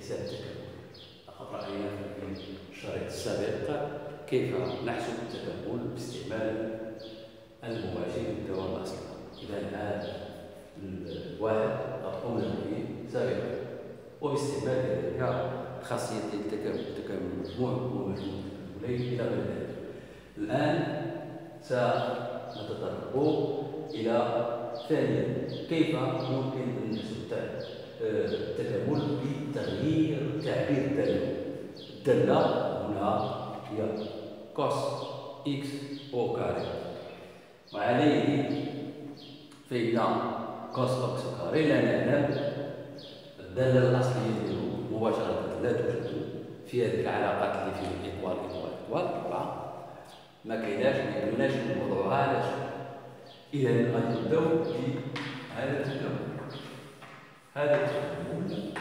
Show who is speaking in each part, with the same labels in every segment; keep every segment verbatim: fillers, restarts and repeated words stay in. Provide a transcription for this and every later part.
Speaker 1: حساب التكامل. لقد رأينا في الشريط السابق كيف نحسب التكامل باستعمال المواجهة للدوام الأصلي. إذا هذا الواحد قد قمنا به سابقا، وباستعمال ذلك خاصية التكامل، تكامل المجموع ومجموع التكاملين إلى غير ذلك. الآن سنتطرق إلى ثانيا كيف يمكن أن نحسب التكامل بتغيير تعبير الدالة. الدالة هنا هي كوس إكس أو كاري، وعليه فإن كوس إكس كاري لا نعلم الدالة الأصلية ديالو مباشرة، لا توجد في هذه العلاقات اللي فيهم إطوال إطوال إطوال طبعا ما كايناش، ما يمكنناش نوضعوها على شكل. إذا غادي نبداو بهذا التكامل. هذا التكامل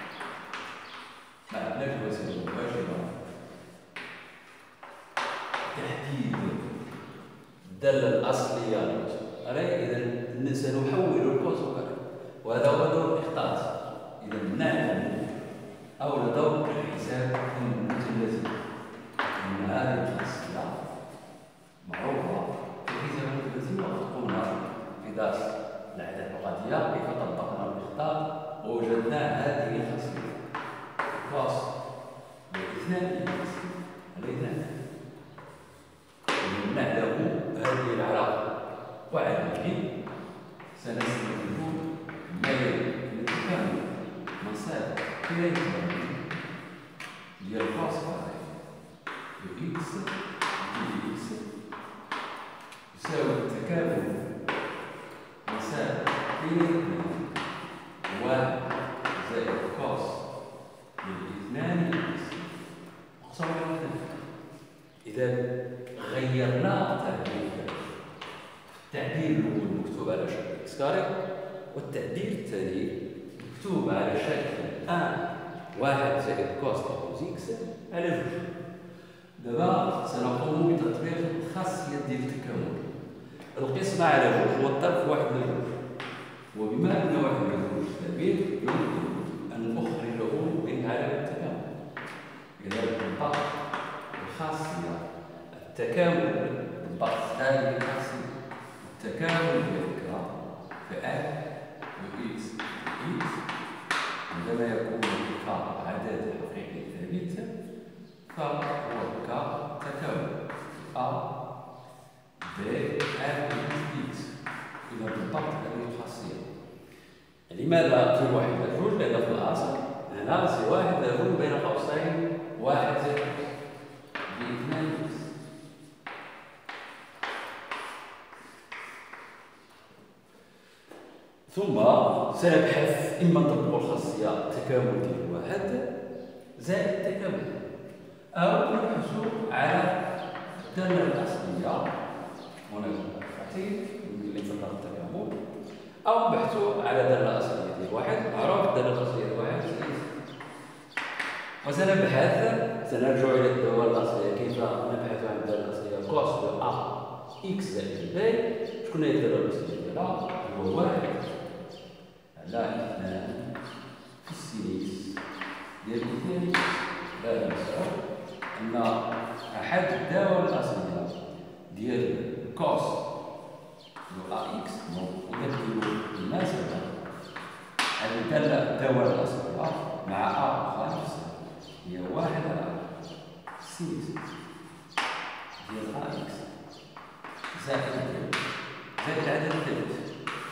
Speaker 1: ما عندناش وسيلة مباشرة تحديد الدالة الأصلية للمسألة، إذا سنحول الكوس وكذا، وهذا هو دور الإخطاط. إذا نعلم أو دور حساب المثلث أن هذه الخاصية معروفة في حساب المثلث، وقد قمنا في درس الأعداد العقدية كيف طبقنا الإخطاط ووجدنا هذه الخاصية كوس باثنان إكس على اثنان. نعلم هذه العلاقة، وعليه سنستخدم ميل التكامل مسافة كيلومتر ديال كوس كاري بإكس دي إكس يساوي التكامل مسافة كيلومتر واحد زائد كوس بالاثنان إكس مقسوم على اثنان. إذا غيرنا تعبير التعبير الأول مكتوب على شكل إكس كاري، والتعبير الثاني مكتوب على شكل أن واحد زائد كوس تاكوز إكس على جوج. دابا سنقوم بتطبيق الخاصية ديال التكامل. القسمة على جوج والطرف واحد لجوج، وبما أن واحد لجوج تعبير يمكن أن نخرجه من علامة التكامل. إذا نطبق الخاصية التكامل، نطبق هذه الخاصية التكامل ديالك فأ وإكس إكس عندما يكون كعدد حقيقي ثابت فهو كتكامل أ ب أ إكس. إذا طبقت هذه الخاصية، لماذا في واحد لا جوج؟ لأن في الأصل هنا سي واحد لا جوج بين قوسين واحد زائد إكس باثنان إكس. ثم سنبحث إما نطبق الخاصية التكامل ديال واحد زائد التكامل، أو نبحثوا على الدالة الأصلية هنا التعطيل اللي تطبق التكامل، أو نبحثوا على الدالة الأصلية ديال واحد معروف الدالة الأصلية ديال واحد زائد. وسنبحث سنرجع إلى الدالة الأصلية. كيف نبحث عن الدالة الأصلية؟ كوس دو أ إكس زائد ب. شكون هي الدالة الأصلية ديالها؟ هو واحد على اثنان في السينيس ديال اثنان. لا ننساو أن أحد الدوال الأصلية ديال كوس دو أ إكس يمثل المناسبة هذه الدالة الدوال الأصلية مع أ أخرى نفسها هي واحد على سينيس ديال أ إكس زائد زائد العدد الثالث.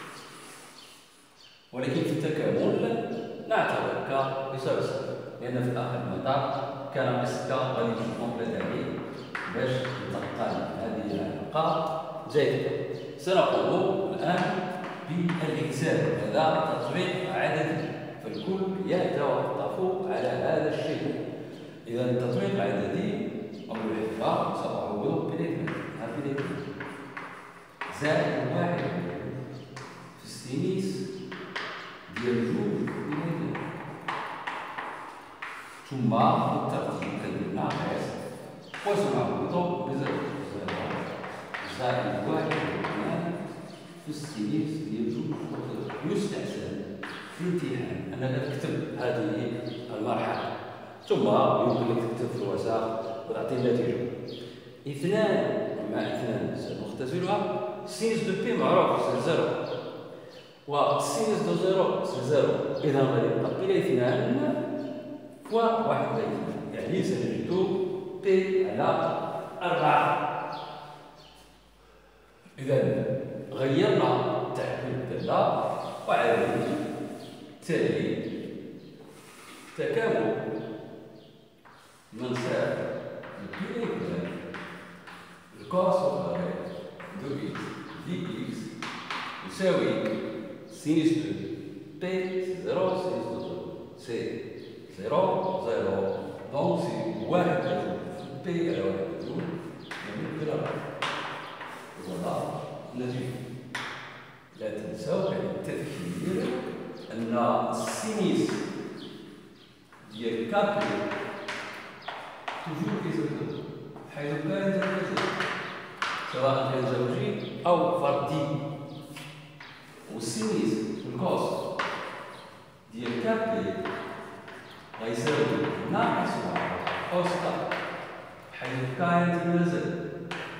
Speaker 1: ولكن في التكامل نعتبر ك يساوي صفر، لأن في آخر المطاف كان قسك غادي نمشي كومبليت عليه باش نتقن هذه العلاقة جيدة. سنقوم الآن بالحساب، هذا تطبيق عددي فالكل يتوقف على هذا الشيء. إذا التطبيق العددي أول حاجة سأعوض بالاثنين بالاثنين زائد واحد في السينيس ديال جوج بالاثنين، ثم بالترتيب كدير ناقص وسنعوض بزاوية زائد واحد في السينيس ديال جوج. يستحسن في الامتحان انك تكتب هذه المرحله، ثم يمكن لك تكتب في الوساق وتعطي النتيجه. اثنان مع اثنان سنختزلها. سينس دو بي معروف سي زيرو، وسينس دو زيرو سي زيرو، اذا غادي يبقى الى اثنان فوا واحد على اثنان، يعني سنجد بي على أربعة. إذا غيرنا تعبير الدالة وعليه تالي تكامل منساب البي إيكوال الكوس أوغاري دو إكس دي إكس يساوي سينس دو بي سي زيرو سينس دو زيرو سي زيرو زيرو، دونك سي واحد مجهول في بي على واحد مجهول يعني كده. فوالا النتيجة. لا تنسوا التذكير أن السينيس ديال كابي توجور كيزوجو حيث كان يتزوج سواء كان زوجي أو فردي، والسينيس الكوس ديال كابي غيساوي ناقص واحد أوسطا حيث كان يتنازل.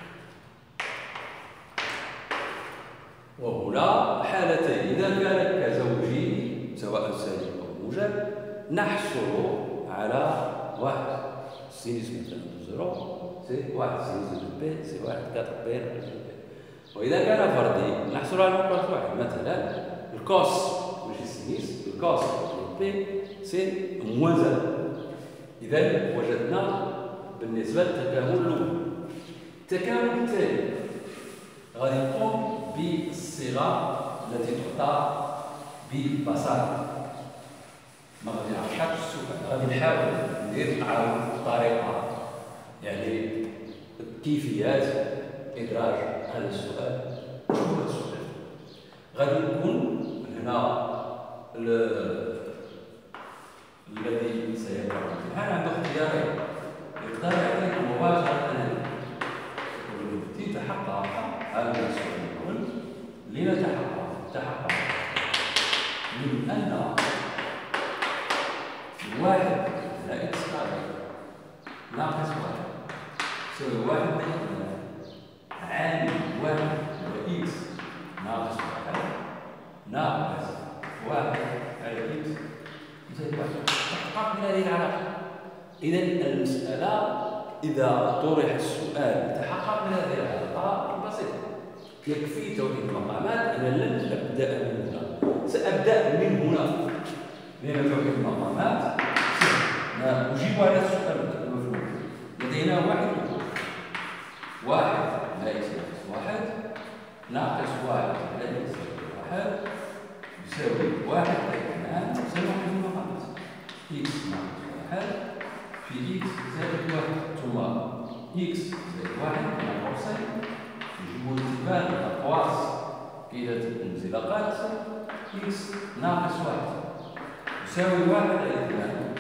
Speaker 1: وهنا حالتين، إذا كان كزوجي سواء سالب أو موجب نحصل على واحد سينيس مثلا زيرو سي واحد سينيس دو بي سي واحد كاتر بي. وإذا كان فردي نحصل على نقطة واحد، مثلا الكوس ماشي سينيس، الكوس دو بي سي موازن. إذا وجدنا بالنسبة للتكامل الأول. التكامل الثاني غادي نقوم بالصيغة التي تعطى ببساطة، ما غادي نعرفش السؤال، غادي نحاول ندير تعاون بطريقة يعني كيفية إدراج هذا السؤال. شوف هذا السؤال غادي يكون هنا الذي سيقرأ الامتحان عنده اختيارين، يقدر يعطيك مباشرة تحقق هذا السؤال الأول. لنتحقق تحقق من أن واحد على إكس كاري ناقص واحد يساوي واحد على عامل واحد على إكس ناقص واحد ناقص واحد على إكس يساوي واحد. تحقق من هذه العلاقة. إذا المسألة إذا طرح السؤال تحقق من هذه العلاقة بسيطة. يكفي توحيد المقامات. أنا لن أبدأ من هنا، سأبدأ من هنا، لأن توحيد المقامات سهل. أجيب على السؤال المفهوم. لدينا واحد واحد لا يساوي واحد ناقص واحد لا يساوي واحد يساوي واحد اثنان يساوي توحيد المقامات. إكس ناقص واحد في إكس زائد واحد، ثم إكس زائد واحد من قوسين نجيبو الاتباع الأقواس كي الانزلاقات إكس ناقص واحد يساوي واحد على اثنان.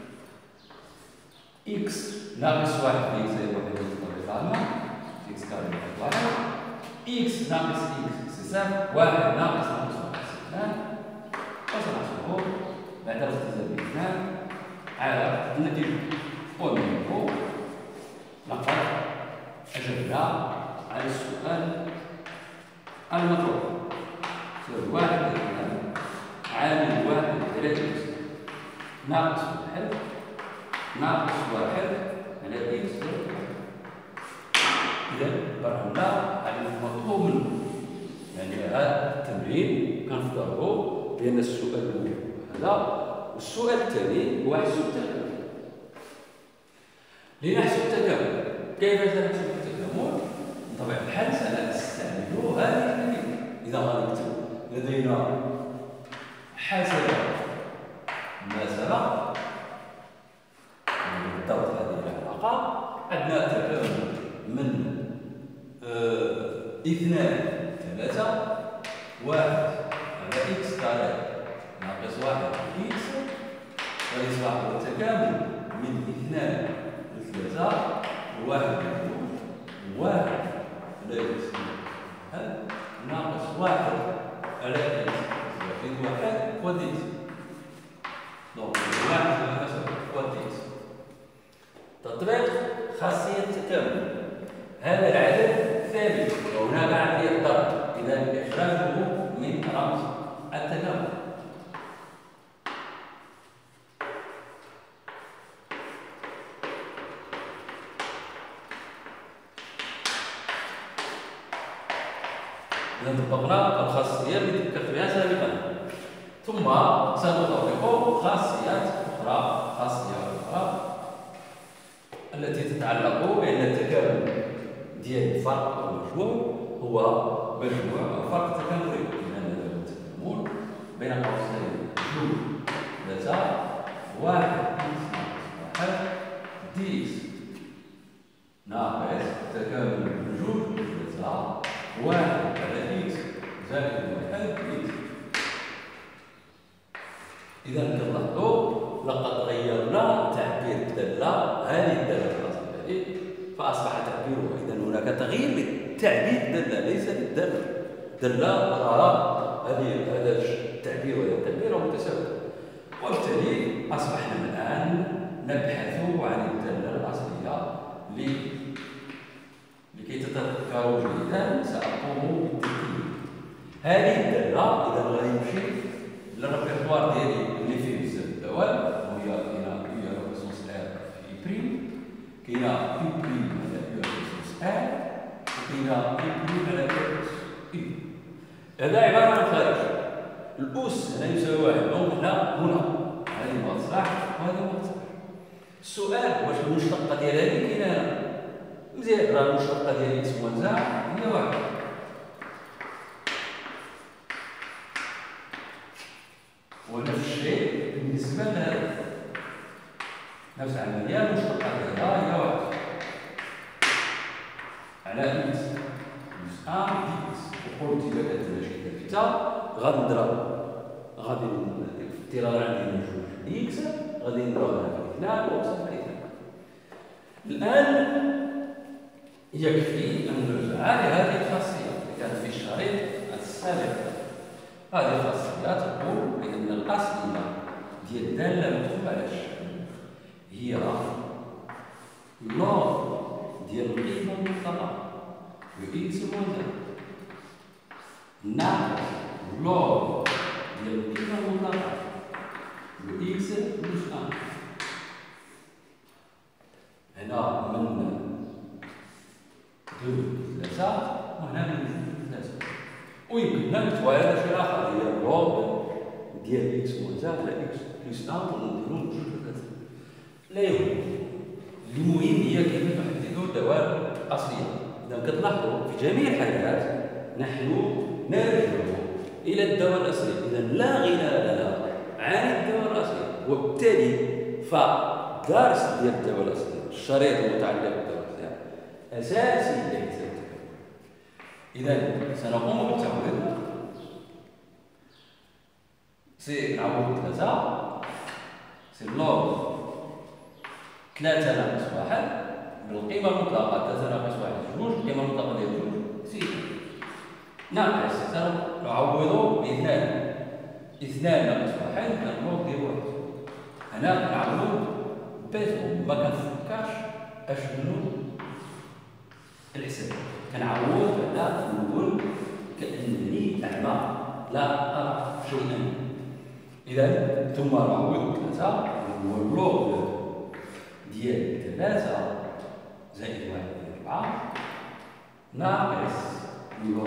Speaker 1: إكس ناقص واحد يساوي واحد بطريقة عامة إكس كاري واحد، إكس ناقص إكس يساوي واحد ناقص ناقص واحد اثنان، وسنحسبه بعد اختزال اثنان على النتيجة. ومنه لقد أجبنا على السؤال المطلوب. يساوي واحد اثنان عامل واحد على إكس ناقص واحد ناقص واحد على إكس زائد واحد. إذا برهنا على المطلوب منه. يعني هذا التمرين كنفكروا بأن السؤال الأول هذا، والسؤال الثاني هو حسب التكامل. لنحسب التكامل، كيف سنحسب التكامل؟ بطبيعة الحال سنستعمل هذه الكلمة. إذا غنكتب لدينا حسب ما سبق بالضبط هذه العلاقة، عندنا تكامل من آه اثنان ثلاثة واحد على إكس كاري ناقص واحد إكس، ويصبح التكامل من اثنان لثلاثة واحد مجهول واحد على إكس ناقص واحد على إكس زائد واحد fois dix. Donc واحد على سبعة fois dix. تطبيق خاصية التكامل. هذا العدد ثابت وهناك عملية ضرب، إذا إخراجه من رمز التكامل. إذا طبقنا الخاصية التي ذكرت بها سابقا، ثم سنطبق خاصيات أخرى خاصية أخرى التي تتعلق بأن التكامل ديال الفرق أو المجموع هو مجموع أو فرق تكاملي، لأن التكامل بين قوسين جوج ثلاثة واحد واحد ديس ناقص تكامل جوج ثلاثة واحد على إكس زائد واحد إكس. إذا كنلاحظوا لقد غيرنا تعبير الدالة، هذه الدالة الأصلية فأصبح تعبيرها. إذا هناك تغيير لتعبير الدالة ليس للدالة. الدالة هذه هذا التعبير وهذا التعبير متساوي، وبالتالي أصبحنا الآن نبحث عن الدالة الأصلية. لكي تتذكروا جيدا سأقوم بالتركيب. هذه الدالة إذا غادي نمشي للريبرتوار ديالي اللي فيه بزاف الدوال، وهي كاينه بي على كونسونس ار في بريم، كاينه بي بريم على بي على كونسونس ار، وكاينه بي بريم على كونسونس اي. هذا عبارة عن خارج. الأس هنا يساوي واحد، دونك هنا هنا هذه ما تصلح وهذه ما تصلح. السؤال واش المشتقة ديال هذه كاينه هنا؟ مزيان، راه المشتقة ديال اكس موان هي واحد. ونفس الشيء بالنسبة لهذا، نفس العملية المشتقة ديالها هي واحد على إكس بلس أن دي إكس. وقلت إذا كانت هنا شي ثابتة غادي نضرب، غادي الافتراض عندي من جوج دي إكس غادي نضربها في اثنان وصافي اثنان. الآن يكفي أن نرجع لهذه الخاصية اللي كانت في الشريط السابق. هذه الخاصية تقول بأن الأصلية ديال الدالة مكتوبة على الشكل هي لوغ ديال القيمة المطلقة لإكس موان ناقص لوغ ديال القيمة المطلقة لإكس بلس أن. هنا من دو ثلاثة وهنا من جوج ثلاثة. ويمكننا نكتبوا هذا شيء آخر، هي لوغ ديال إكس موان على إكس بلس أن ونديرو من جوج ثلاثة. لا يهم، المهم هي كيف نحددوا الدوال الأصلية. إذا كتلاحظوا في جميع الحالات نحن نرجع إلى الدوال الأصلية، إذا لا غنى لنا عن الدوال الأصلية. وبالتالي فالدرس ديال الدوال الأصلية، الشريط المتعلق بالدوال الأصلية أساسي لحساب التكامل. إذا سنقوم بالتعويض. سي نعوض ثلاثة، سي لوغ ثلاثة ناقص واحد بالقيمة المطلقة، ثلاثة ناقص واحد جوج، القيمة المطلقة ديال جوج ستة. ناقص سنعوضو باثنان، اثنان ناقص واحد كنلوغ ديال واحد. هنا كنعوضو بيتهم، ما كنفكرش اشنو الحساب، كنعوض على نقول كأنني أعمى لا أرى شيئا. إذا ثم نعوض ثلاثة هو اللوغ ديال ثلاثة زائد واحد ديال أربعة ناقص اللوغ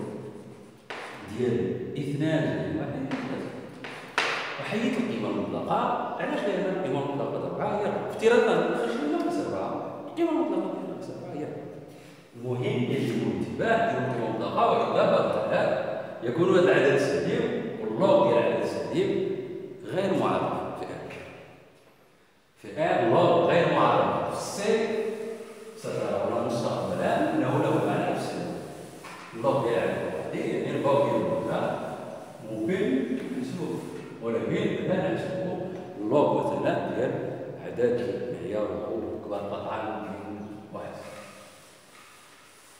Speaker 1: ديال اثنان زائد واحد ديال ثلاثة. وحيد القيمة المطلقة. علاش؟ لأن القيمة المطلقة أربعة هي أربعة، افتراضا خرجنا ناقص أربعة، القيمة المطلقة ديال ناقص أربعة هي أربعة. المهم يجب الانتباه ديال القيمة المطلقة، وإلا بطل يكون هذا العدد السليم واللوغ ديال العدد السليم غير معرف في آر. في آر اللوغ غير معرف. في السي سترون مستقبلا أنه له معنى نفسه. اللوغ ديال العدد الوحدي يعني الباو ديال الوحدة ممكن نحسبوه، ولكن لا نحسبو اللوغ مثلا ديال عدد معيار كبار قطعا من واحد.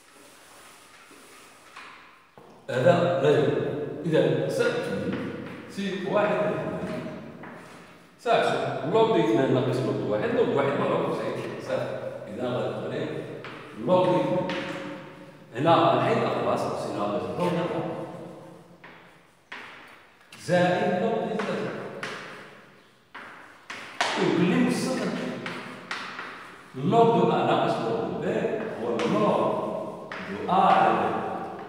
Speaker 1: هذا لا يهم. إذا سأكتب سي واحد ساعة لوغ دو اثنان ناقص لوغ دو واحد، لوغ دو واحد معروف ساعة. إذا غادي تقري لوغ دو اثنان هنا نحيد الأقواس سي ناقص لوغ دو أربعة زائد لوغ دو ثلاثة يقول لي مستقل لوغ دو أ ناقص لوغ دو ب هو لوغ دو أ على ب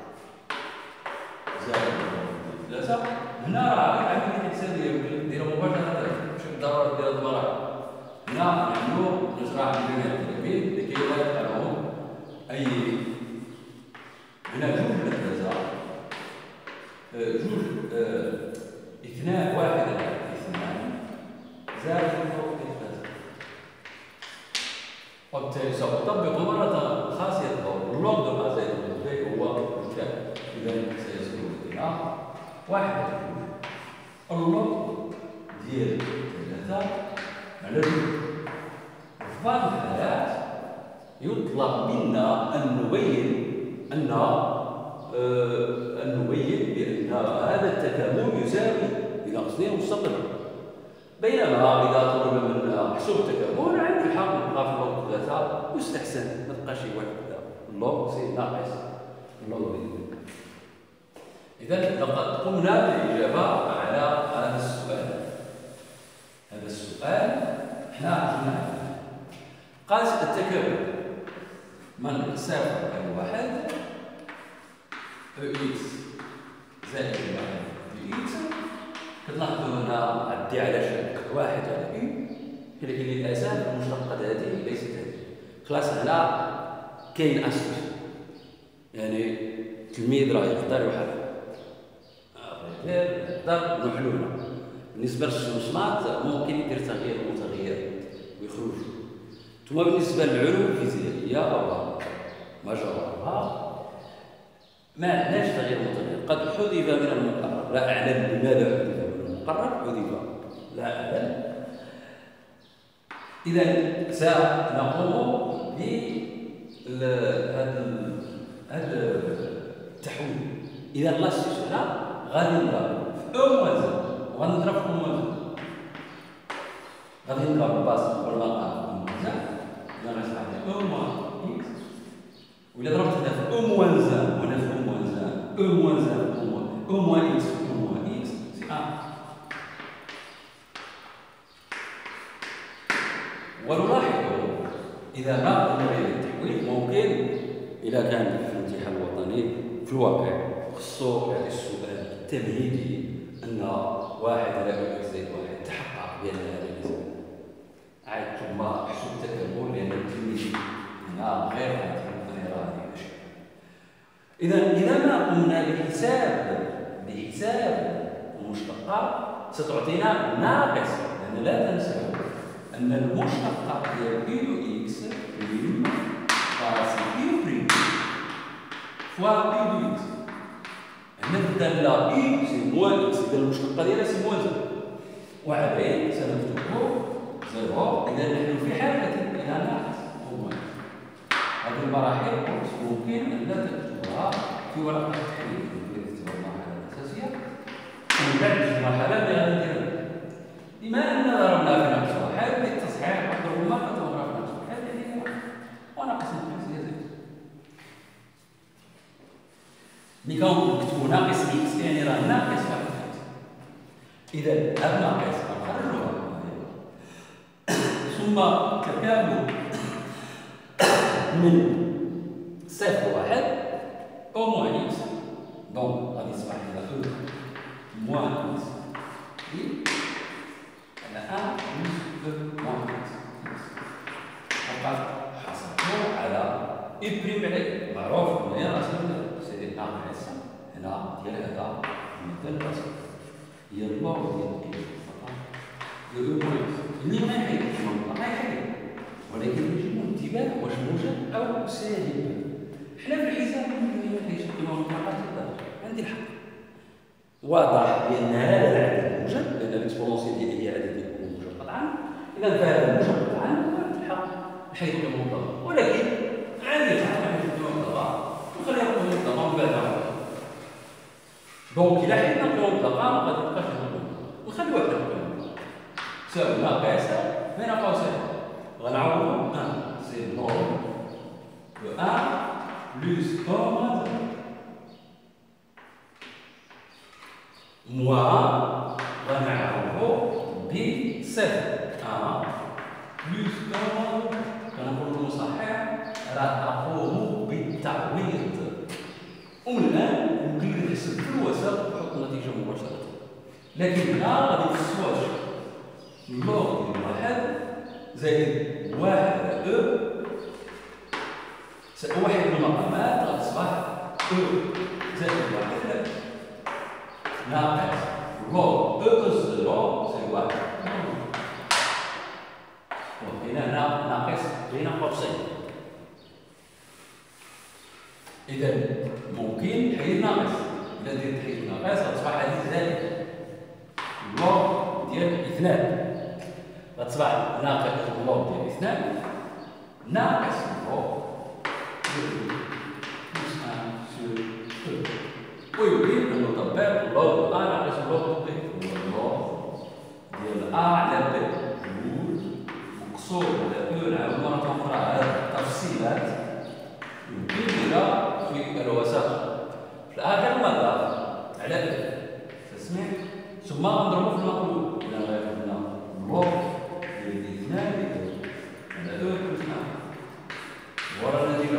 Speaker 1: زائد لوغ دو ثلاثة. هنا راه غير عملية حسابية يمكن ديرها مباشرة ماشي بالضرورة دير هاد المراحل. هنا نحن نشرح جميع التلاميذ لكي لا يبقى لهم أي هنا جوج ولا ثلاثة جوج اثنان واحد على اثنان زائد فوق ثلاثة. وبالتالي سوف نطبق مرة خاصية اللوغ دو أ زائد لوغ دو ب هو مشترك. إذا سيصير لدينا واحد على جوج اللوغ ديال ثلاثة على جوج. وفي بعض الحالات يطلب منا أن نبين أن آه أن نبين بأن هذا التكامل يساوي إلى قصدين مستقل. بينما إذا طلب منا حسب التكامل عندي الحق نبقى في اللوغ ثلاثة يستحسن ما تبقاش شي واحد اللوغ سي ناقص اللوغ ديال. إذا لقد قمنا بالإجابة على هذا السؤال. هذا السؤال حنا عرفنا قاس التكامل من صفر إلى واحد إكس زائد واحد في إكس. كتلاحظوا هنا عدي على شكل واحد على إي، ولكن للأسف المشتقات هذه ليست هذه. خلاص هنا كاين أصل، يعني التلميذ راه يقدر يحل يقدر نحلولها. بالنسبة للشمسمات ممكن يدير تغيير متغير ويخرج. ثم بالنسبة للعلوم الفيزيائية ومجرها ما عندناش تغيير متغير، قد حذف من المقرر، لا أعلم لماذا حذف من المقرر، حذف لا أعلم. إذا سنقوم بهذا التحويل. إذا لا استشهاد غادي نضرب في أو موازن وغادي نضرب في موازن. غادي نضرب الباص والمقام في موازن. إذا غنشرح لك أو موازن إكس، وإلا ضربت هنا في أو موازن وهنا في أو موازن أو موازن أو موازن إكس في أو موازن إكس سي أن. ونلاحظ إذا ما قمنا بالتحويل ممكن إذا كان في الامتحان الوطني في الواقع خصو هذا السؤال التمهيدي أن واحد على إكس زائد واحد تحقق بأن هذا النسبة عاد ثم حسب التكامل لأن التلميذ هنا غير عادي غير هذه الأشياء. إذا إذا ما قمنا بحساب بحساب المشتقات ستعطينا ناقص، لأن لا تنسوا أن المشتقة ديال بي دو إكس يما قاسي بي بريم فوا بي دو إكس. هنا الدالة إي سي موان إكس، إذا المشتقة ديالها سي موان زيرو، وعليه سنكتبو زيرو. إذا نحن في حالة إلى ناقص أو موان. هذه المراحل ممكن أن لا تكتبها في ورقة التحليل، يمكن تكتبها المرحلة الأساسية ومن بعد المرحلة اللي غادي نديرها. بما أننا ضربنا في نفس واحد للتصحيح ضرب ما كتضرب في نفس واحد يعني وناقص ناقص يزيد. ملي كنكتبوا ناقص إكس يعني راه ناقص واحد. إذا هذا ناقص غنخرجوها ثم تكامل من صفر واحد أو موان إكس، دونك غادي تصبح لنا أو موان إكس على أن نسبة موان إكس. فقط حصلتو على إي بريم على معروف هنايا راه سيدي ناقص هنا ديال هذا المثال البسيط هي اللوغ ديال إي فقط ديال أو موان إكس اللي ما يحيد ما يحيد، ولكن يجب الانتباه واش موجب أو سالب. حنا في الحساب ما كاينش قيمة مطلقة تقدر عندي الحق. واضح بأن هذا العدد موجب لأن الإكسبونونسيال ديال أي عدد يكون موجب قطعا. إذا فهذا موجب قطعا عندي الحق نحيد قيمة مطلقة، ولكن عندي الحق نحيد قيمة مطلقة ونخليها قيمة مطلقة من بعد. دونك إلا حيدنا قيمة مطلقة ما غادي تبقاش ونخلي واحد القيمة تساوي ناقصة بين قوسين غنعوضو واحد سي نورم دو واحد بلس واحد موان موان غنعوضو ب صفر واحد بلس واحد كنقولو المصحح راه أقوم بالتعويض ومن الآن يمكن لي نحسب في الوسط ونحط النتيجة مباشرة لكن هنا غادي نفسوها لوغ ديال واحد زائد واحد على أو واحد من المقامات غتصبح أو زائد واحد على ناقص لوغ أو أس زيرو زائد واحد هنا ناقص بين قوسين. إذا ممكن تحيد ناقص، إذا درت تحيد ناقص غتصبح هذه زائد لوغ ديال اثنان، غتصبح ناقص لوغ ديال اثنان ناقص لوغ ديال بلس واحد سور أو، ويمكن أن نطبق لوغ أ ناقص لوغ ب، هو لوغ ديال أ على ب جوج مقسوم على أو. نعاود مرة أخرى هذه التفصيلات يمكن لنا في الوسائط في آخر المطاف على أو تسمع ثم نضربو في المقلوب إلى غير هنا لوغ ديال اثنان على أو بلس واحد ورا النتيجة.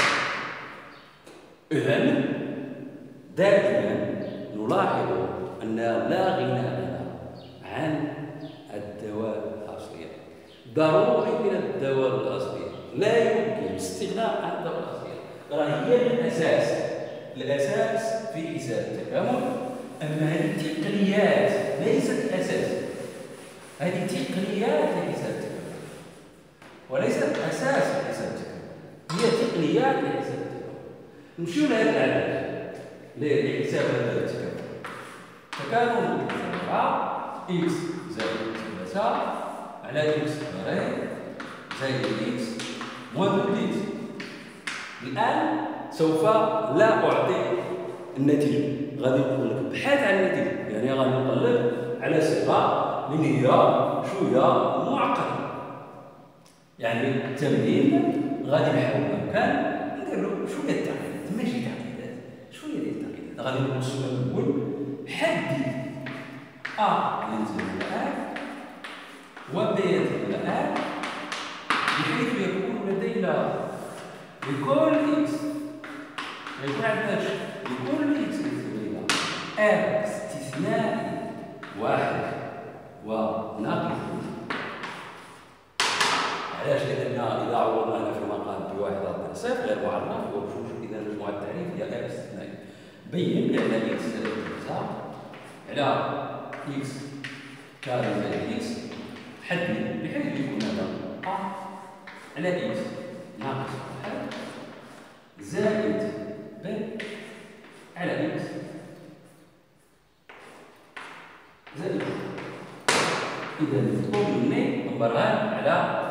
Speaker 1: إذن دائما نلاحظ أن لا غنى لنا عن الدوال الأصلية، ضروري من الدوال الأصلية، لا يمكن الاستغناء عن الدوال الأصلية، راه هي الأساس الأساس في حساب التكامل. أما هذه التقنيات ليست أساس، هذه تقنيات لحساب التكامل وليست أساس لحساب التكامل، هي تقنيات لحساب التكامل. نمشيو لهذا العلاج لحساب هذا التكامل. تكامل مع إكس زائد ثلاثة على إكس ضرب زائد إكس موان إكس. الآن سوف لا أعطي النتيجة، غادي نقول لك ابحث عن النتيجة، يعني غادي نقلب على صيغة اللي هي شوية معقدة. يعني التمرين غادي نحاول بإمكان ندير له شوية تعقيدات، ماشي تعقيدات، شوية ديال التعقيدات. غادي نقول السؤال الأول حدد أ ينتمي إلى أ و ب ينتمي إلى أ بحيث يكون لدينا لكل إكس يكون عندنا لكل إكس ينتمي إلى أ استثنائي واحد وناقص. علاش؟ لأن إذا عوضنا هنا في المقام بواحد ضرب صفر غير معرف هو بجوج، إذا مجموع التعريف هي أ استثنائي. بين بأن إكس زائد ثلاثة على إكس كاري زائد إكس حدد بحيث يكون هذا أ على إكس ناقص واحد زائد ب على إكس زائد. إذا قمنا نبرهن على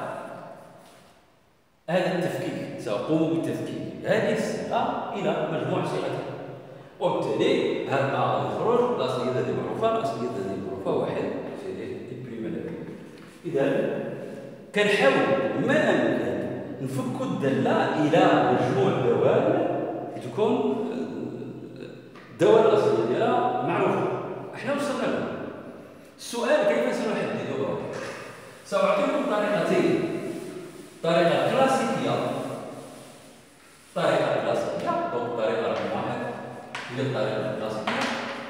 Speaker 1: هذا التفكيك، سأقوم بالتفكيك هذه الصيغة إلى مجموع صيغتها، وبالتالي هذا غادي يخرج الأصلية هذه معروفة، الأصلية هذه معروفة واحد سي بريم على بي. إذا كنحاول ما أمكن نفكوا الدالة إلى مجموع دوال تكون الدوال الأصلية ديالها معروفة. احنا وصلنا لها. السؤال كيف سنحددها؟ سأعطيكم طريقتين، طريقة كلاسيكية طريقة كلاسيكية أو الطريقة رقم واحد هي الطريقة الكلاسيكية.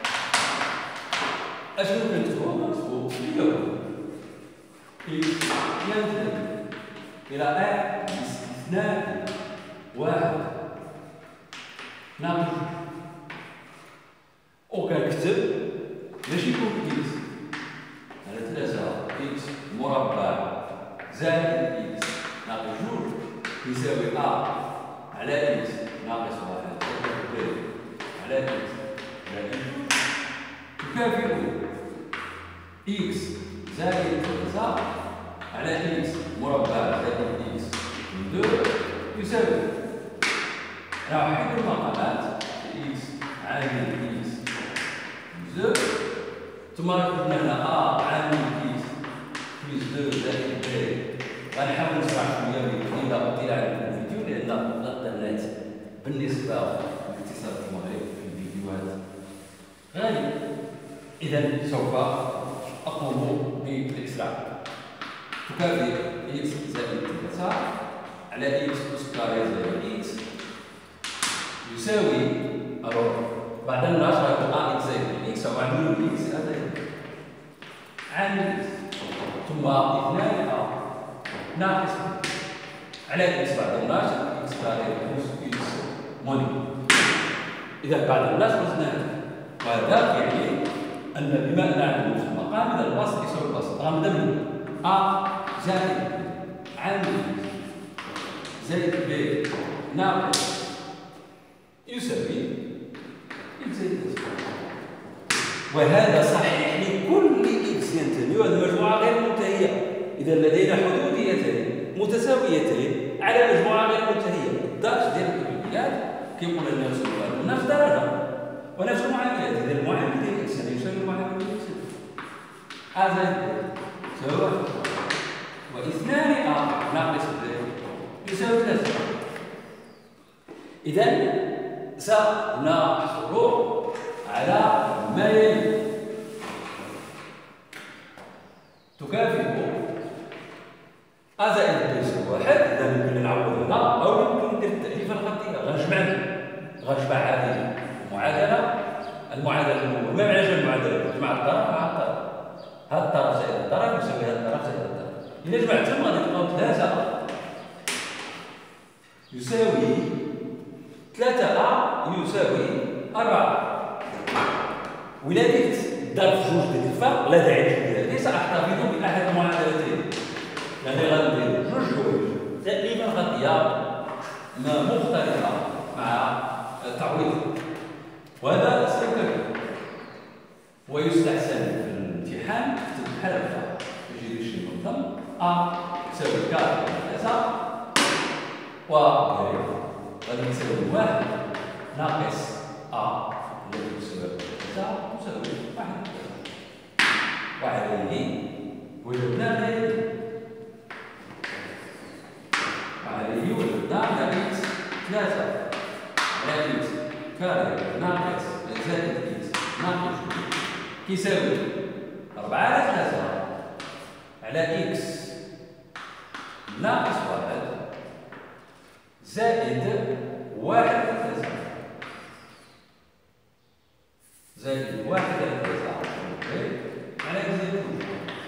Speaker 1: أشنو كنكتبو؟ كنكتبو اليوم إكس ينتمي إلى أ باستثناء واحد ناقص، وكنكتب ماشي يكون إكس على ثلاثة إكس مربع زائد إكس ناقص جوج يساوي أ على إكس ناقص واحد على إكس على إكس تكافئ إكس زائد ثلاثة على إكس مربع زائد إكس من اثنين يساوي نوحد المقامات إكس عامل إكس زائد ثم كتبنا هنا بالنسبة لاتصال المغرب في الفيديوهات غالي. إذا سوف أقوم بالإسراع. تكافئ إكس زائد ثلاثة على إكس أس كاري زائد إكس يساوي ألوغ بعد النشر غيكون إكس زائد إكس أو عامل إكس زائد عامل إكس ثم اثنان أ ناقص على إكس بعد النشر إكس كاري بلس إكس موني. إذا بعد النشر اثنان، وهذا يعني أن بما نعلم في المقام إذا البسط يساوي البسط رقم ثمانية أ زائد عامل زائد ب ناقص يساوي إكس زائد إكس. وهذا صحيح لكل إكس ينتمي، وهذه مجموعة غير منتهية. إذا لدينا حدوديتين متساويتين على مجموعة غير منتهية، الدرج ديال الكليات كيقول لنا نفس نفس درجة ونفس المعاملات. إذا المعامل ديال إكس يساوي المعامل ديال إكس أ زائد ب يساوي واحد، واثنان أ ناقص ب يساوي ثلاثة. إذا سنحصل على ما يلي: تكافئ أ زائد ب يساوي واحد. إذا يمكن نعوض هنا أو يمكن ندير التأليفة الخطية، غنجمع غنجمع هذه المعادلة المعادلة الأولى. ما معنى جمع المعادلة؟ جمع الطرف مع الطرف، هذا الطرف زائد الطرف يساوي هذا الطرف زائد الطرف. إذا جمعتهم غادي تلقاو ثلاثة يساوي ثلاثة أ يساوي أربعة. وإلا درت ضرب في جوج ديال الفرق لا داعي لهذه، سأحتفظ بأحد المعادلتين، يعني غندير جوج حوايج: تأليفة خطية مختلفة مع تعويض، وهذا سيكون ويستحسن في الامتحان تكتب بحال هكا، يجي شي منظم أ تساوي كا ثلاثة و غادي تساوي واحد ناقص أ الذي يساوي ثلاثة تساوي واحد. وعليه وجدنا هذه، وعليه وجدنا على إكس ثلاثة على إكس كاري ناقص زائد إكس ناقص كيساوي أربعة على ثلاثة على إكس ناقص واحد زائد واحد على ثلاثة زائد واحد على ثلاثة على إكس زائد اثنين.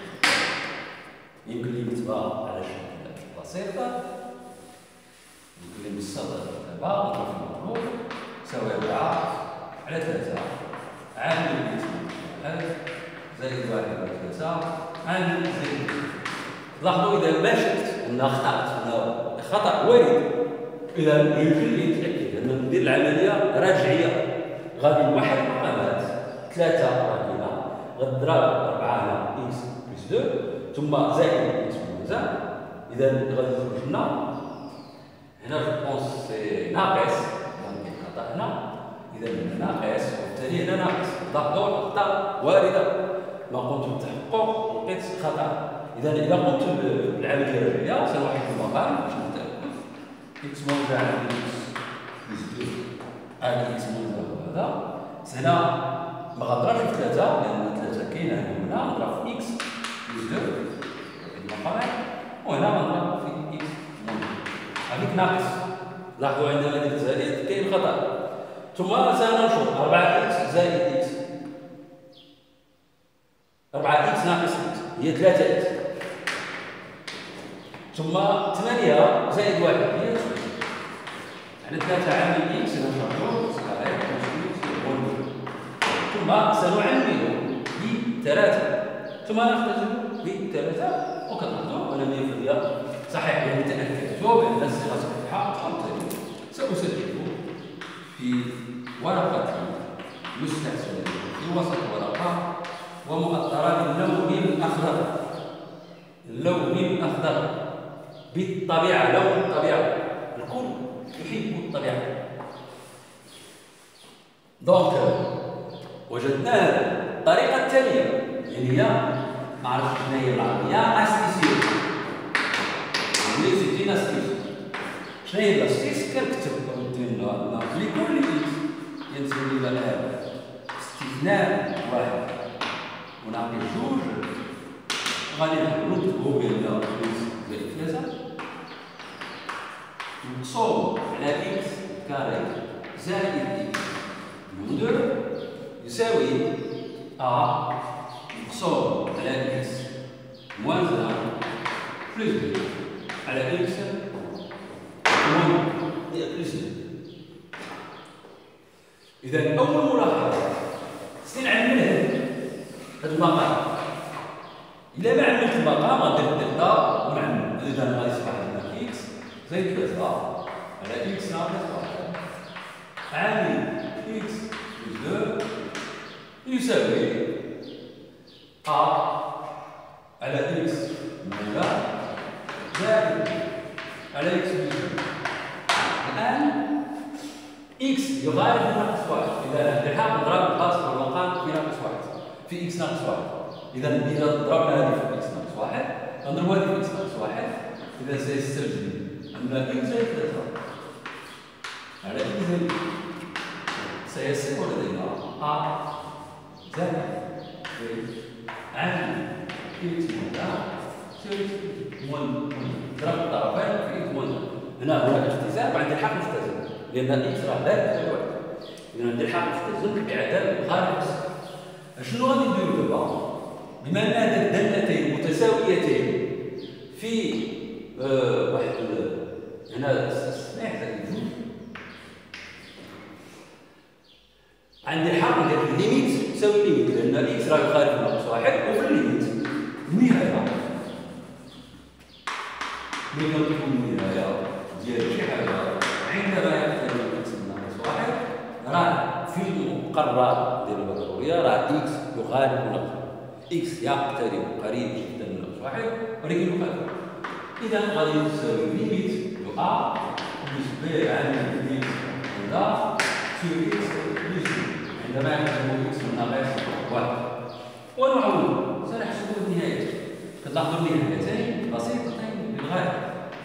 Speaker 1: يمكن لي نكتبها على شكل بسيطة، يمكن لي بالصدر دابا نضرب في المضروب تساوي أربعة على ثلاثة عامل إكس واحد زائد واحد على ثلاثة عامل إكس زائد اثنين. لاحظوا إذا ما شفت أن أخطأت هنا خطأ وارد، إذا يمكن لي نتأكد أن ندير العملية راجعية. غادي نوحد المقامات ثلاثة راكبة، غنضرب أربعة على إكس بلس اثنين ثم زائد إكس بلس واحد. إذا غادي تخرج لنا هنا جو بونس سي ناقص، ممكن خطأ هنا، إذا هنا ناقص وبالتالي هنا ناقص. لاحظوا الأخطاء واردة، ما قمت بالتحقق لقيت خطأ. إذا إذا قمت بالعملية الرجعية سنوحد المقام باش نتأكد إكس موجة على إكس بلس اثنين على إكس موجة هذا. هنا ما غنضربش في ثلاثة لأن ثلاثة كاينة هنا، نضرب في إكس بلس اثنين المقامات، وهنا غنضرب في إكس موجة هذيك ناقص. لاحظوا عندما درت زائد كاين خطأ. ثم سننشر أربعة إكس زائد إكس، أربعة إكس ناقص إكس هي ثلاثة إكس، ثم ثمانية زائد واحد هي على ثلاثة عامل إكس نشرحو صغير ثم سنعمل بثلاثة ثم نختزل بثلاثة وكنلاحظوا أنا مية بالمية صحيح. يعني تأكدت بأن الصيغة صحيحة تنتهي. سأسجل في ورقة مستحسنة في وسط ورقة ومؤطرة باللون الأخضر، اللون الأخضر بالطبيعة، لون الطبيعة، الكل يحب الطبيعة. دونك وجدنا الطريقة الثانية اللي هي ما عرفتش شنو هي بالعربية، أستيسيون. لي سيتي أستيس. شنو هي الأستيس؟ كنكتب قلنا لكل اكس ينتمي الى ال استثناء واحد ونعطي جوج غادي نكتبو بان اكس زائد ثلاثة مقسوم على اكس كاري زائد اكس من دو يساوي ا مقسوم على اكس موان واحد بلس بي على اكس موان بلس بي. إذا أول ملاحظة خصني نعمل هاد المقام. إلا ما عملت المقام غندير الدلتا ونعمل، إذا غادي يصبح عندنا إكس زائد ثلاثة على إكس ناقص واحد عامل إكس بلس دو يساوي أ على إكس مولا زائد على إكس بلس دو. الآن إكس يغالب ناقص واحد، إذا الحاق نضرب القاسم والمقام في ناقص واحد في إكس ناقص واحد. إذا إذا ضربنا هذه في إكس ناقص واحد نضرب هذه في إكس ناقص واحد، إذا سيستلزم أن إكس زائد ثلاثة على إكس زائد سيصير لدينا أ زائد عامل إكس مولا يساوي موان ضرب الطرفين في إكس موان. هنا هناك اختزال وعند الحاق مختزل لأن إكس راه لا يساوي واحد. إذا عند الحاق مختزل بإعداد خارج. شنو غادي نديرو دابا؟ بما أن هذه الدالتين متساويتين في آه واحد هنا سماح زائد جوج، عندي الحق ندير الليميت تساوي الليميت لأن إكس راه يخالف ناقص واحد وفي الليميت النهاية ملي كنكون النهاية ديال شي حاجة عندما يختلف إكس ناقص واحد راه في المقرر ديال البكالوريا راه إكس يخالف ناقص إكس يقترب قريب جدا من ناقص واحد ولكن يخالف. إذا غادي تساوي ليميت دو أ بلس بي عامل ليميت هذا سور إكس بلس عندما يختلف إكس من ناقص واحد. ونعود سنحسب النهاية. كتلاحظوا النهايتين بسيطتين للغاية.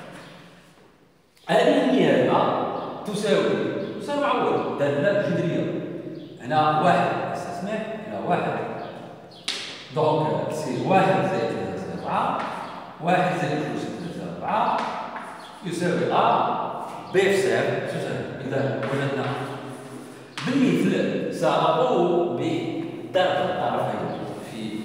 Speaker 1: هذه النهاية تساوي سنعوض دالة جذرية. هنا واحد استسمح هنا واحد دونك سي واحد زائد ثلاثة أربعة واحد زائد جوج ثلاثة أربعة يساوي أ ب في صفر تساوي. إذا وجدنا بالمثل سأقوم بضرب الطرفين في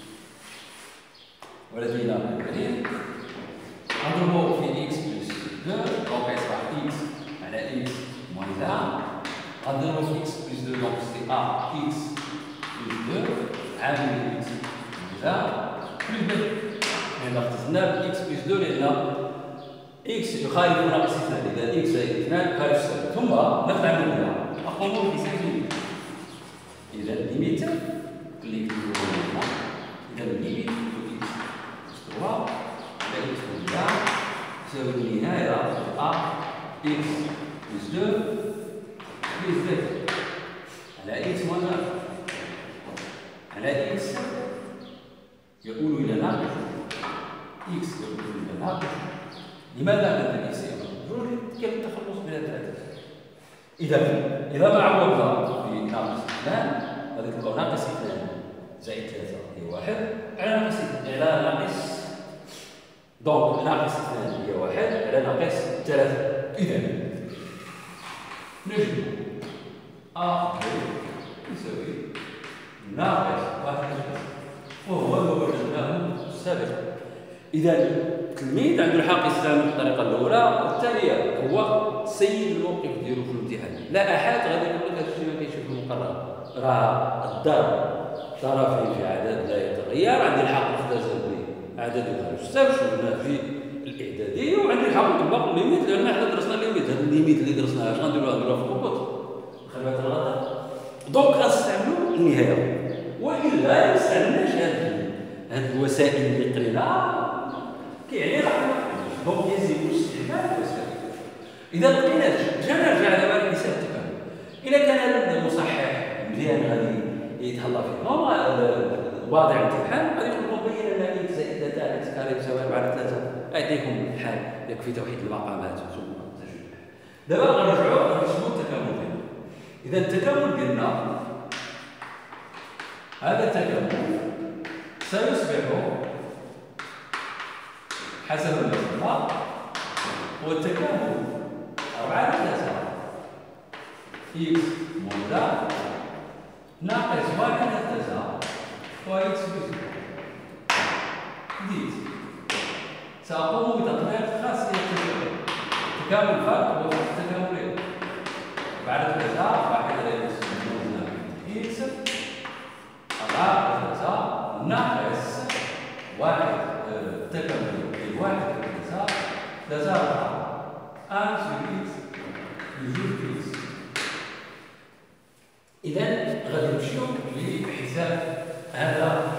Speaker 1: ولدينا الكريم نضربو في إكس بلس دو دونك يصبح إكس على إكس موان واحد غنضربو في إكس بلس دو دونك سي أ إكس بلس دو عامل إكس موان واحد بلس ب. هنا اختصرنا بإكس بلس دو لأن إكس يخالف ناقص اثنان، إذا إكس زائد اثنان يخالف صفر. ثم نفعل هنا أقوم بحساب الليميت. إذا الليميت اللي كتبوه هنا إذا الليميت دو إكس بلس ثلاثة على إكس موان واحد تساوي النهاية أ إكس بلس دو بلس ب على إكس موان واحد على إكس يؤول إلى ناقص إكس يؤول إلى ناقص. لماذا عندنا إكس يؤول؟ كيف التخلص من الثلاثة؟ إذا إذا ما عوضنا في ناقص اثنان غادي تلقاو ناقص اثنان زائد ثلاثة هي واحد على ناقص على ناقص دونك ناقص اثنان هي واحد على ناقص ثلاثة. إذا نجد أ يساوي ناقص واحد وهو ما وجدناه سابقا. إذا التلميذ عنده الحق يستعمل الطريقة الأولى والثانية هو سيد الموقف ديالو في الامتحان. لا أحد غادي يقول لك هادشي ما كاينش في المقرر، راه الضرب طرفين في عدد لا يتغير عندي الحق نختزل بعدد يخرج ستة شفنا في الإعدادية وعندي الحق نطبق الليميت لأن حنا درسنا الليميت. هذا الليميت اللي درسناه اش غنديروها نديروها في الكتب خليها الغلط. دونك غنستعملوا النهاية وإلا ما استعملناش هاد هاد الوسائل اللي قرينا كيعني راه دونك يجب استعمال الوسائل. إذا لقينا جا نرجع دابا للحساب التكاملي. إلا كان المصحح مزيان غادي يتهلا فيه واضع الامتحان غادي يقول لكم بين لنا إكس زائد ثلاثة على إكس كاري يساوي أربعة على ثلاثة. أعطيكم الحال يكفي توحيد المقامات. دابا غنرجعوا غنرسموا إذا التكامل قلنا هذا التكامل سيصبح حسب المسألة هو التكامل أربعة ثلاثة إكس مولا ناقص واحد ثلاثة وإكس بزيرو. ديت سأقوم بتطبيق خاصية التكامل. تكامل فرق هو التكاملين بعد ثلاثة واحد إكس مولا إكس أربعة ثلاثة ناقص واحد تكامل واحد ثلاثة ثلاثة أربعة أن سور إكس يزول إكس. إذا غادي نمشيو لحساب هذا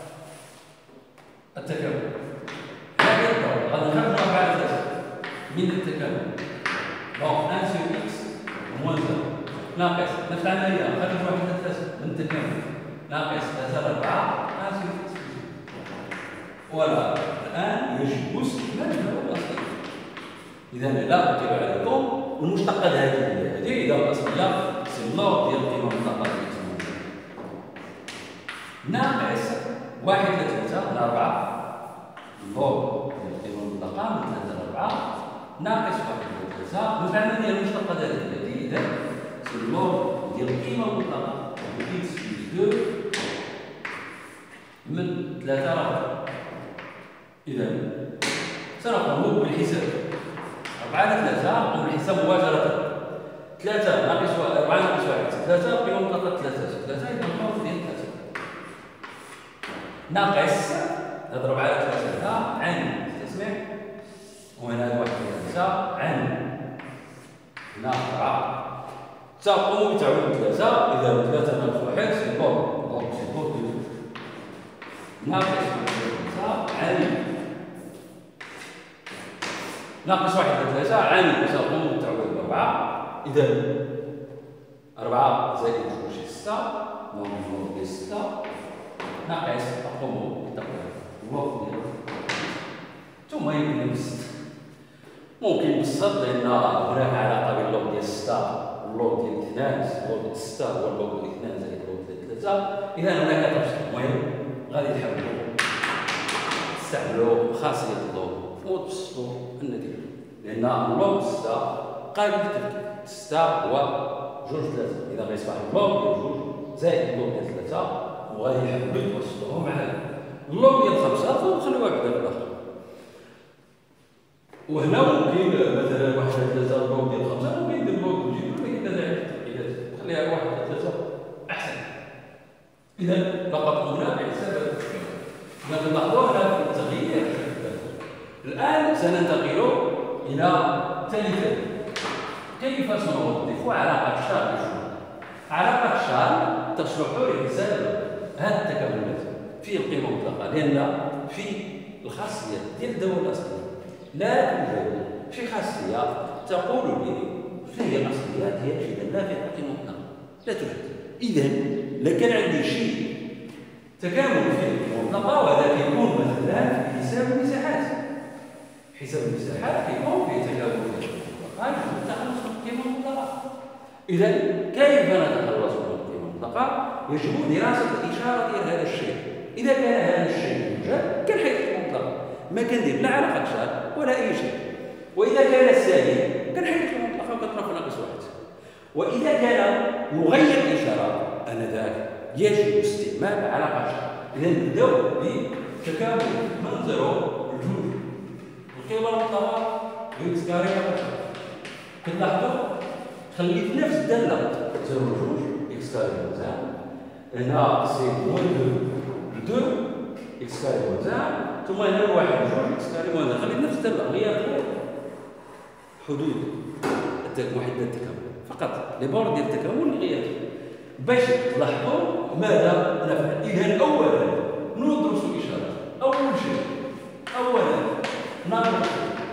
Speaker 1: التكامل. هذا الضوء غادي نخرجو أربعة ثلاثة من التكامل. دونك أن سور إكس موان زيرو ناقص نفس العملية نخرج واحد ثلاثة من التكامل ناقص ثلاثة أربعة أن سور إكس. ولا الآن يجب استكمال الجواب الأصلي. إذا لا أطيل عليكم والمشتقات هذه هذه إذا الأصلية سموه ديال القيمة المطلقة ناقص واحد ثلاثة لأربعة فوق ديال القيمة المطلقة من ثلاثة لأربعة ناقص واحد ثلاثة مثلا ديال المشتقات هذه إذا سموه ديال القيمة المطلقة إكس بلس اثنين من ثلاثة لأربعة. إذا سنقوم بالحساب أربعة ثلاثة نقوم بالحساب مباشرة. ثلاثة ناقص أربعة ناقص واحد ثلاثة قيمة مطلقة ثلاثة ثلاثة إذا نقوم ديال ثلاثة ناقص نضرب على ثلاثة عن تسمع وهنا واحد ثلاثة عن هنا أربعة سأقوم بتعويض ثلاثة. إذا ثلاثة ناقص واحد سيكون دونك سيكون ناقص ثلاثة عن ناقص واحد ثلاثة عن سأقوم بالتعويض بأربعة. إذا أربعة زائد جوج ستة دونك ستة ناقص أقوم بالتعويض الوقت ثم يمكن نبسط ممكن نبسط لأن هناك علاقة بين اللوغ ديال ستة واللوغ ديال اثنان. اللوغ ديال ستة هو اللوغ ديال اثنان زائد اللوغ ديال ثلاثة. إذا هناك تبسيط. المهم غادي تحاولوا تستعملوا خاصية اللوغ وتبسطوا النتيجة لأن اللوغ ستة قابل للتفكير. ستة هو جوج ثلاثة. إذا غيصبح اللوغ ديال جوج زائد اللوغ ديال ثلاثة وغادي يحاولوا يتوسطوه مع اللوغ ديال خمسة ونخليوها بعدا في الآخر. وهنا ممكن مثلا واحد ثلاثة اللوغ ديال خمسة ممكن يدير اللوغ ديال جوج ولكن هذا عيب التعقيدات خليها واحد ثلاثة أحسن. إذا لقد قمنا بحساب هذا الشيء. إذا تلاحظوا هنا في التغيير الآن سننتقل إلى ثالثا كيف سنوظف علاقة شار بشنو؟ علاقة شار تصلح لحساب هذه التكاملات في القيمة المطلقة لأن في الخاصية ديال الدورة الأصلية لا توجد في خاصية تقول لي فيه الأصليات هي جدا لا في القيمة المطلقة لا توجد. إذا لو كان عندي شيء تكامل في القيمة المطلقة وهذا كيكون مثلا في حساب المساحات. حساب المساحات كيكون فيه تكامل في القيمة المطلقة يجب التخلص من القيمة المطلقة. إذا كيف نتخلص من القيمة المطلقة؟ يجب دراسة الإشارة ديال هذا الشيء. إذا كان هذا الشيء موجود كنحيد القيمة المطلقة ما كندير لا علاقة شار ولا أي شيء. وإذا كان سالب كنحيد القيمة المطلقة وكنطرح ناقص واحد. وإذا كان مغير الإشارة آنذاك يجب استعمال علاقة شار. إذا نبداو بتكامل من زيرو لجوج. القيمة المطلقة إكس كاري ناقص كتلاحظوا خليت نفس الدالة زيرو لجوج إكس كاري مزيان. هنا سي موان دو دو إكس كاري مزيان ثم هنا واحد لجوج إكس كاري مزيان. خليت نفس الدالة غيرت حدود محددات التكامل فقط لي بور ديال التكامل اللي غيرت باش تلاحظوا ماذا نفعل. إذا أولا ندرس الإشارات. أول شيء أولا ندرس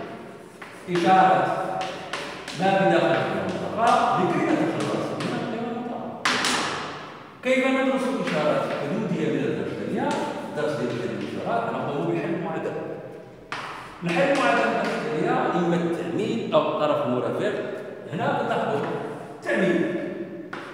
Speaker 1: إشارات ما بداخل القيمة المطلقة لكي نتخلص من القيمة المطلقة. كيف ندرس الإشارات؟ حدود هي من الدرجية درس ديال الإشارات نقوم بحل معادلة. نحل معادلة الدرجية إما التعميد أو الطرف المرافق. هنا كتلاحظوا التعميد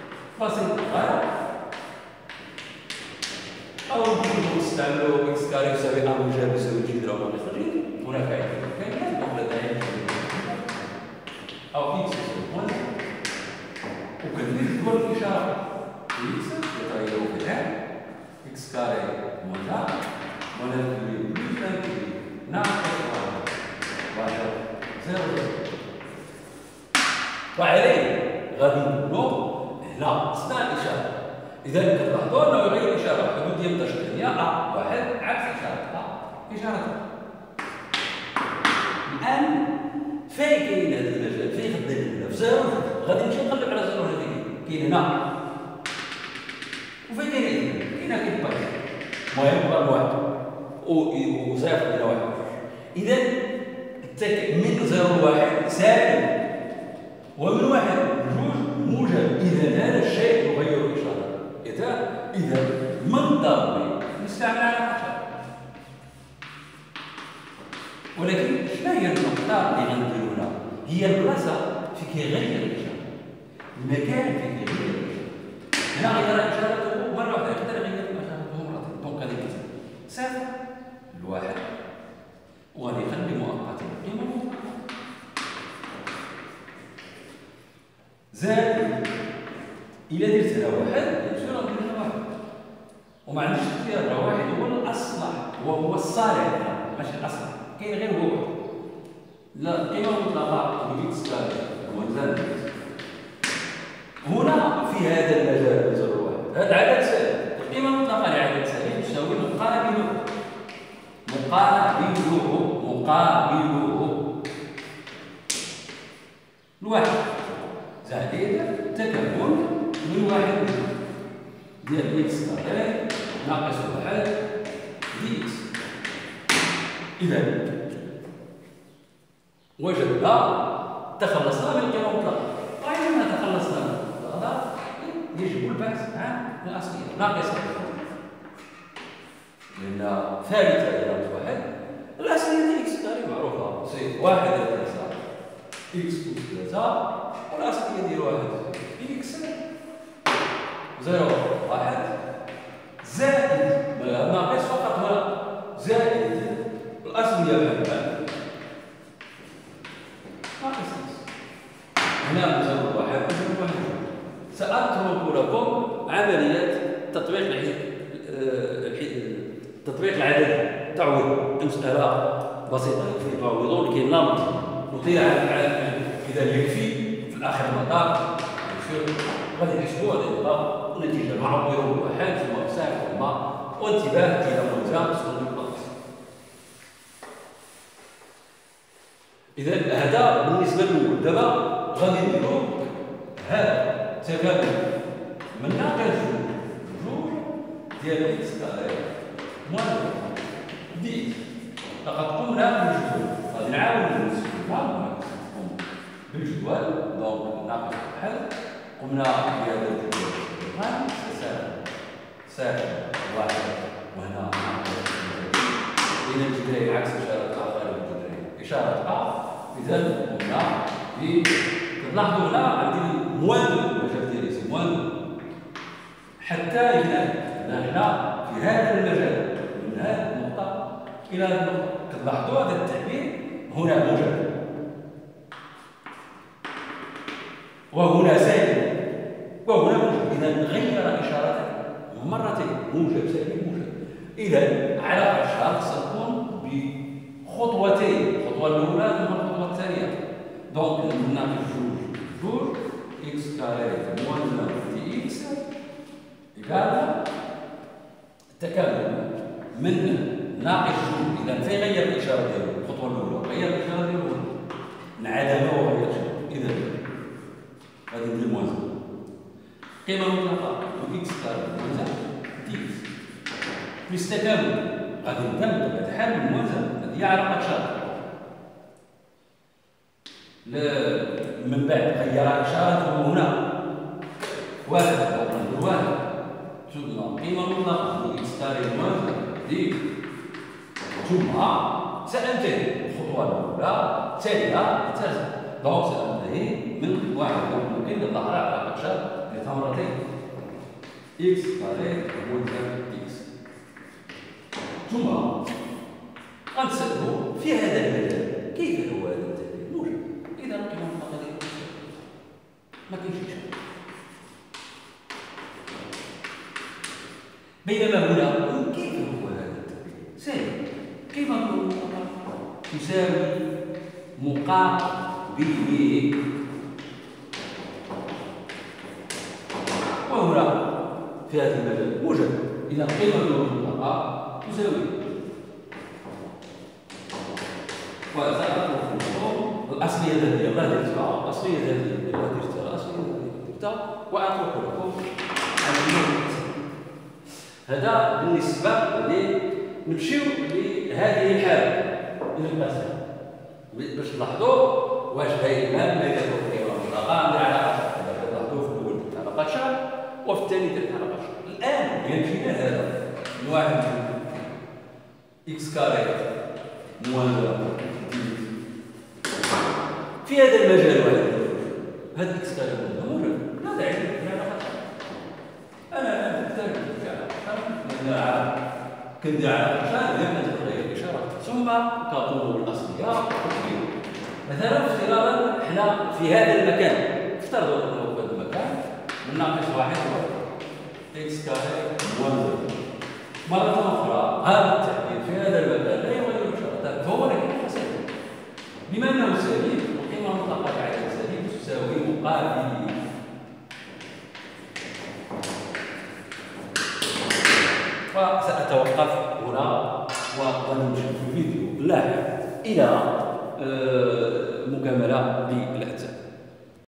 Speaker 1: إشارة إكس يتغير في إل إكس كاري موان موان كبير بلوس إل كبير ناقص واحد واحد زيرو وعليه غادي نقولوا هنا أثناء الإشارة. إذا كتلاحظوا أنه يغير الإشارة حدود ديال التشغيلية أ واحد عكس إشارة أ إشارة الآن فين كاين هذا المجال؟ فين غادي في زيرو غادي نمشي نقلب على زيرو هذيك كاين هنا وفين كاين هنا كاين باش المهم بقى واحد وزيرو إلى واحد. إذا من زيرو لواحد سالب ومن واحد لجوج موجب. إذا هذا الشيء يغير الإشارة. إذا إذا من الضروري نستعمل على عشرة. ولكن شنو هي النقطة اللي غنديرو هنا؟ هي البلاصة في كيغير الإشارة. المكان في كيغير الإشارة. هنا غير إشارته مرة واحدة يقدر يغير إشارته مرتين. دونك غادي يكتب صفر لواحد وغادي يخلي مؤقتا قيمة مؤقتة. زائد إلا درت هنا واحد يمشي راه ندير هنا واحد وما عنديش اختيار. راه واحد هو الأصلح وهو الصالح ماشي الأصلح. كاين غير هو لا القيمة المطلقة لإكس كاري هو زائد هنا في هذا المجال زيرو واحد. هذا عدد سالب. القيمة المطلقة لعدد سالب تساوي مقابله مقابله مقابله الواحد زائد تكامل من واحد ديال إكس كاري ناقص واحد دي إكس. إذا وجدنا تخلصنا من القيمة المطلقة. وعندما تخلصنا من المطلقة يجب البحث عن الأصلية ناقصة لأن ثابتة إلى واحد. الأصلية ديال إكس كاري معروفة سي واحد على ثلاثة إكس أس ثلاثة والأصلية ديال واحد إكس زيرو واحد زائد ناقص فقط هنا زائد الأصلية بحال ناقص إكس. هنا زيرو واحد وزيرو واحد. سأترك لكم عملية تطبيق الحي تطبيق العدد تعويض. مسألة بسيطة في تعويضون لكي لا نطيل على إذا يكفي في الآخر المطاف غادي نحسبوا هذه النقطة والنتيجة نعوضوا واحد ثم مسافة ثم وانتباه إلى ملزم سكون النقص. إذا هذا بالنسبة للأول. دابا غادي نديرو هذا تكامل من ناقص جوج ديال إكس كاري موان دي لقد قمنا بالجدول. غادي نعاود نسولها بالجدول. دونك ناقص واحد قمنا بهذا الجدول هنا سالب سالب واحد وهنا ناقص. إذا الجدري عكس إشارة آخر الجدري إشارة أ. إذا قمنا ب تلاحظوا هنا عندي موان المجال ديالي سي موان حتى هنا هنا في هذا المجال من هذه النقطة إلى هذه النقطة. تلاحظوا هذا التعبير هنا موجب وهنا سالب وهنا موجب. إذا غير إشارته مرتين موجب سالب موجب. إذا علاقة الشرط ستكون بخطوتين. الخطوة الأولى ثم الخطوة الثانية. دونك ناقص جوج جوج إكس كاري موان دي إكس إيكال التكامل من ناقص جوج. إذا فين غير الإشارة ديالو؟ الخطوة الأولى غير الإشارة ديالو انعدم وغير الإشارة. إذا غادي ندير موازنة قيمة مطلقة إكس كاري موازنة دي إكس بلس تكامل. غادي نتم بطبيعة الحال بالموازنة. هذه هي علاقة شرط. من بعد غير إشارته هنا واحد ندير واحد ثم قيمة مطلقة إكس كاري موازنة دي ثم سأنتهي الخطوة الأولى الثانية الثالثة. دونك سأنتهي من واحد. ممكن الظهر على أقشار لثمرتين إكس كاري موازنة إكس. ثم غنسألو في هذا المجال كيف هو هذا التعبير؟ موجب. إذا القيمة المطلقة ديالو ما كاينش إشكال. بينما هنا كيف هو هذا التبرير؟ سهل. كيف نقول تساوي مقا ب ب وهنا في هذا المجال موجب. إذا قيمة المطلقة تساوي وسأعرف الأصلية الذاتية ما درتها، الأصلية الذاتية ما درتها، الأصلية الذاتية درتها، وأترك لكم هذا بالنسبة ل نمشيو لهذه الحالة إلى المسألة باش نلاحظوا واش دائما ما يديروا قيمة مطلقة ندير علاقة شحال، لاحظوا في الأول درت علاقة شحال وفي الثاني درت علاقة شحال. الآن يجينا هذا من واحد إكس كاري موان في هذا المجال واحد هذا إكس كاري موجب لا داعي ندير علاقة شحال. أنا أنا محتاج ندير علاقة شحال كندير علاقة شحال غير كنتغير الإشارات ثم كنقوموا بالأصلية. مثلا افتراضا حنا في هذا المكان، افترضوا انه في هذا المكان نناقش واحد اكس كاري موان مرة أخرى هذا التعبير في هذا المكان لا يغير الإشارات فهو لكن سليم. بما أنه سليم القيمة المطلقة على سليم تساوي مقابل فسأتوقف هنا ونمشي في الفيديو اللاحق إلى